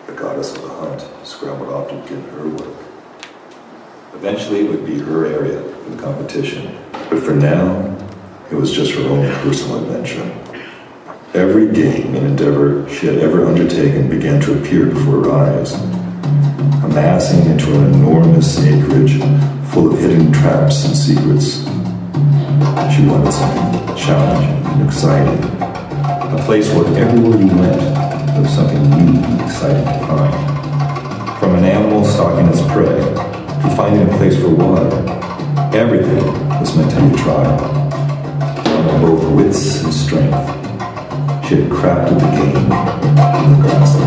the goddess of the hunt, scrambled off to begin her work. Eventually it would be her area for the competition, but for now, it was just her own personal adventure. Every game and endeavor she had ever undertaken began to appear before her eyes, amassing into an enormous acreage full of hidden traps and secrets. She wanted something challenging and exciting, a place where everywhere you went, there was something new and exciting to find. From an animal stalking its prey, to finding a place for water, everything was meant to be a trial. On both wits and strength, she had crafted the game in the grass.